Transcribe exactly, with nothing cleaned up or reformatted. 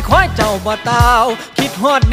คอยเจ้าบ่ตาวคิดฮอด